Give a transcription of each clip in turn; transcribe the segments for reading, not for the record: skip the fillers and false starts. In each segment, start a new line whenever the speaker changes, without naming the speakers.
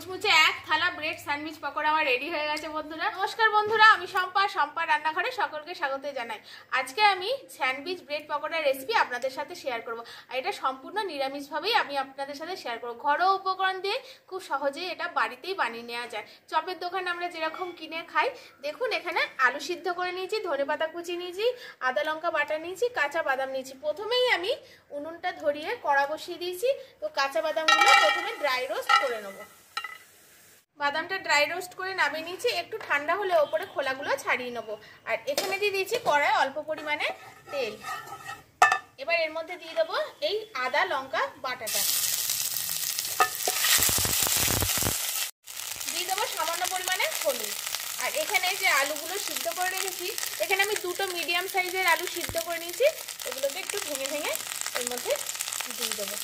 মুচমুচে এক থালা ব্রেড স্যান্ডউইচ পকোড়া আমার রেডি হয়ে গেছে বন্ধুরা। নমস্কার বন্ধুরা, আমি শম্পা রান্নাঘরে সকলকে স্বাগত জানাই। আজকে আমি স্যান্ডউইচ ব্রেড পকোড়ার রেসিপি আপনাদের সাথে শেয়ার করব। আর এটা সম্পূর্ণ নিরামিষভাবেই আমি আপনাদের সাথে শেয়ার করব। ঘরোয়া উপকরণ দিয়ে খুব সহজেই এটা বাড়িতেই বানিয়ে নেওয়া যায়। চপের দোকানে আমরা যেরকম কিনে খাই, দেখুন এখানে আলু সিদ্ধ করে নিয়েছি, ধনেপাতা কুচি নিয়েছি, আদা লঙ্কা বাটা নিয়েছি, কাঁচা বাদাম নিয়েছি। প্রথমেই আমি উনুনটা ধরিয়ে কড়া বসিয়ে দিয়েছি। তো কাঁচা বাদামগুলো প্রথমে ড্রাই রোস্ট করে নেব। বাদামটা ড্রাই রোস্ট করে নামিয়ে নিয়েছি, একটু ঠান্ডা হলে ওপরে খোলাগুলো ছাড়িয়ে নেবো। আর এখানে দিয়ে দিয়েছি কড়ায় অল্প পরিমাণে তেল। এবার এর মধ্যে দিয়ে দেবো এই আদা লঙ্কা বাটাটা, দিয়ে দেবো সামান্য পরিমাণে হলুদ। আর এখানে যে আলুগুলো সিদ্ধ করে রেখেছি, এখানে আমি দুটো মিডিয়াম সাইজের আলু সিদ্ধ করে নিয়েছি। এগুলোকে একটু ভেঙে ভেঙে এর মধ্যে দিয়ে দেবো।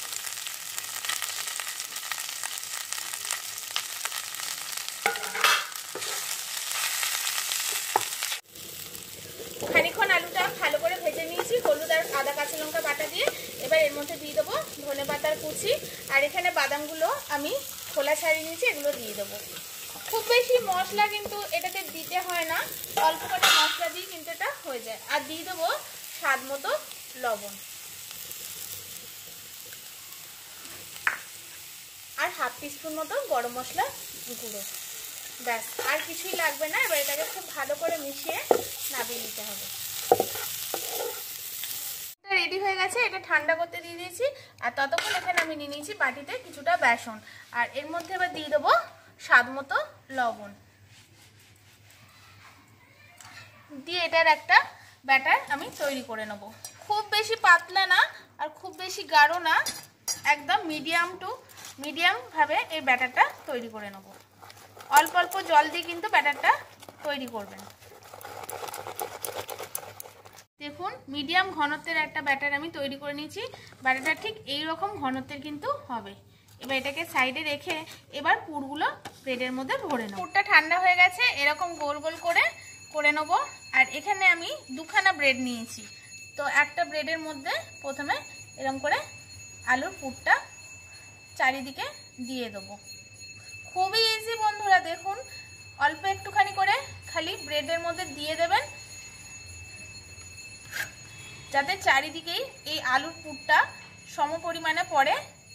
খানিকক্ষণ আলুটা ভালো করে ভেজে নিয়েছি হলুদ আর আদা কাঁচা লঙ্কা বাটা দিয়ে। এবার এর মধ্যে দিয়ে দেবো ধনেপাতার কুচি। আর এখানে বাদামগুলো আমি খোলা ছাড়িয়ে নিয়েছি, এগুলো দিয়ে দেবো। খুব বেশি মশলা কিন্তু এটাতে দিতে হয় না, অল্প করে মশলা দিয়ে কিন্তু এটা হয়ে যায়। আর দিয়ে দেবো স্বাদ মতো লবণ আর হাফ টিস্পুন মতো গরম মশলা গুঁড়ো। ব্যাস, আর কিছুই লাগবে না। এবার এটাকে খুব ভালো করে মিশিয়ে নামিয়ে নিতে হবে। রেডি হয়ে গেছে, এটা ঠান্ডা করতে দিয়ে দিয়েছি। আর ততক্ষণ এখানে আমি নিয়ে নিয়েছি বাটিতে কিছুটা বেসন। আর এর মধ্যে এবার দিয়ে দেবো স্বাদ মতো লবণ দিয়ে এটার একটা ব্যাটার আমি তৈরি করে নেব। খুব বেশি পাতলা না আর খুব বেশি গাঢ় না, একদম মিডিয়াম টু মিডিয়াম ভাবে এই ব্যাটারটা তৈরি করে নেব। অল্প অল্প জল দিয়ে কিন্তু ব্যাটারটা তৈরি করবেন। দেখুন মিডিয়াম ঘনত্বের একটা ব্যাটার আমি তৈরি করে নিয়েছি। ব্যাটারটা ঠিক এই রকম ঘনত্বের কিন্তু হবে। এবার এটাকে সাইডে রেখে এবার পুরগুলো ব্রেডের মধ্যে ভরে নেব। পুরটা ঠান্ডা হয়ে গেছে, এরকম গোল গোল করে নেব। আর এখানে আমি দুখানা ব্রেড নিয়েছি। তো একটা ব্রেডের মধ্যে প্রথমে এরকম করে আলুর পুরটা চারিদিকে দিয়ে দেবো। খুবই ইজি বন্ধুরা, দেখুন অল্প একটুখানি করে খালি ব্রেডের মধ্যে দিয়ে দেবেন, যাতে চারিদিকেই এই আলুর পুরটা সম পরিমাণে পড়ে।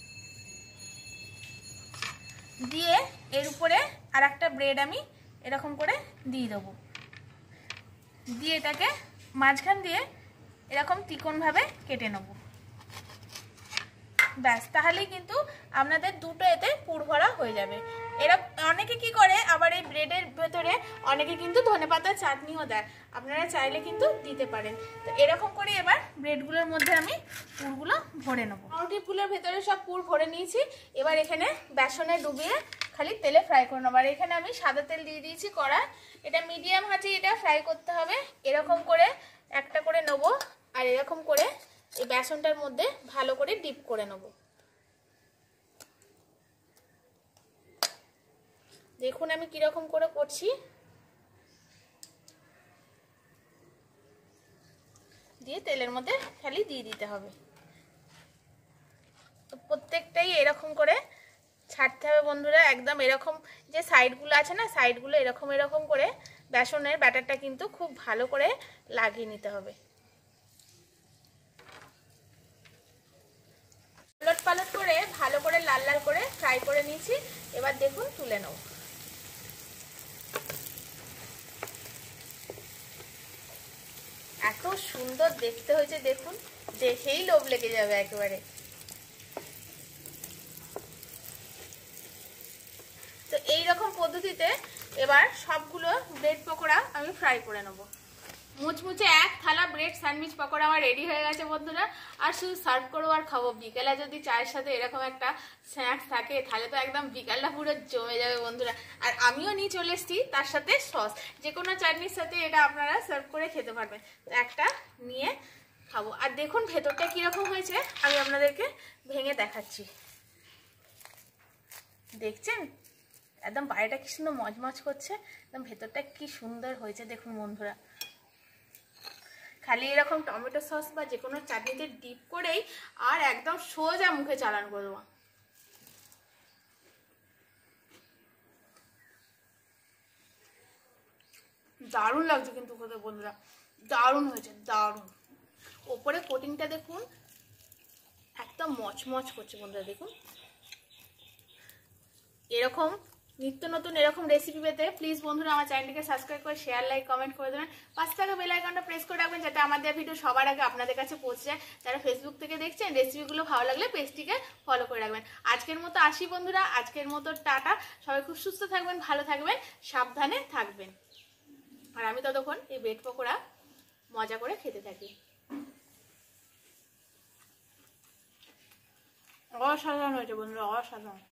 দিয়ে এর উপরে আর একটা ব্রেড আমি এরকম করে দিয়ে দেবো। দিয়ে এটাকে মাঝখান দিয়ে এরকম ত্রিকোণভাবে কেটে নেব। ব্যাস, তাহলেই কিন্তু আপনাদের দুটো এতে পুর ভরা হয়ে যাবে। এরা অনেকে কি করে আবার এই ব্রেডের ভেতরে অনেকে কিন্তু ধনেপাতার চাটনিও দেয়, আপনারা চাইলে কিন্তু দিতে পারেন। তো এরকম করে এবার ব্রেডগুলোর মধ্যে আমি পুরগুলো ভরে নেব। পাউরুটি ফুলের ভেতরে সব পুর ভরে নিয়েছি। এবার এখানে বেসনে ডুবিয়ে খালি তেলে ফ্রাই করে নেব। আর এখানে আমি সাদা তেল দিয়ে দিয়েছি কড়া। এটা মিডিয়াম হাঁচে এটা ফ্রাই করতে হবে। এরকম করে একটা করে নেব আর এরকম করে এই বেসনটার মধ্যে ভালো করে ডিপ করে নেব। দেখুন আমি কিরকম করে করছি। দিয়ে তেলের মধ্যে খালি দিয়ে দিতে হবে। তো প্রত্যেকটাই এরকম করে ছাড়তে হবে বন্ধুরা। একদম এরকম যে সাইডগুলো আছে না, সাইডগুলো এরকম এরকম করে বেসনের ব্যাটারটা কিন্তু খুব ভালো করে লাগিয়ে নিতে হবে। উলট পালট করে ভালো করে লাল লাল করে ফ্রাই করে নিয়েছি। এবার দেখুন তুলে নেব। এত সুন্দর দেখতে হয়েছে, দেখুন দেখেই লোভ লেগে যাবে একেবারে। তো এইরকম পদ্ধতিতে এবার সবগুলো ব্রেড পকোড়া আমি ফ্রাই করে নেব। মুচমুচে এক থালা ব্রেড স্যান্ডউইচ পকোড়া আমার রেডি হয়ে গেছে বন্ধুরা। আর শুধু সার্ভ করবো আর খাবো। বিকেলে যদি চায়ের সাথে এরকম একটা স্ন্যাক্স থাকে তাহলে তো একদম বিকালটা পুরো জমে যাবে বন্ধুরা। আর আমিও নিয়ে চলে এসেছি তার সাথে সস, যে কোনো চাটনির সাথে এটা আপনারা সার্ভ করে খেতে পারবেন। একটা নিয়ে খাবো। আর দেখুন ভেতরটা কিরকম হয়েছে আমি আপনাদেরকে ভেঙে দেখাচ্ছি। দেখছেন একদম বাইরেটা কি সুন্দর মজমজ করছে, একদম ভেতরটা কি সুন্দর হয়েছে দেখুন বন্ধুরা। খালি এরকম টমেটো সস বা যে কোনো চাটনিতে ডিপ করেই আর একদম সোজা মুখে চালান করবো। দারুণ লাগছে কিন্তু খেতে বন্ধুরা, দারুণ হয়েছে, দারুণ। ওপরে কোটিংটা দেখুন একদম মচমচ করছে বন্ধুরা, দেখুন। এরকম নিত্য নতুন এরকম রেসিপি পেতে প্লিজ বন্ধুরা আমার চ্যানেলটিকে সাবস্ক্রাইব করে শেয়ার, লাইক, কমেন্ট করে দেবেন। পাশে থাকা বেল আইকনটা প্রেস করে রাখবেন যাতে আমাদের ভিডিও সবার আগে আপনাদের কাছে পৌঁছে যায়। যারা ফেসবুক থেকে দেখছেন রেসিপিগুলো ভালো লাগলে পেজটিকে ফলো করে রাখবেন। আজকের মতো আসি বন্ধুরা, আজকের মতো টাটা। সবাই খুব সুস্থ থাকবেন, ভালো থাকবেন, সাবধানে থাকবেন। আর আমি ততক্ষণ এই ব্রেড পকোড়া মজা করে খেতে থাকি। অসাধারণ হয়েছে বন্ধুরা, অসাধারণ।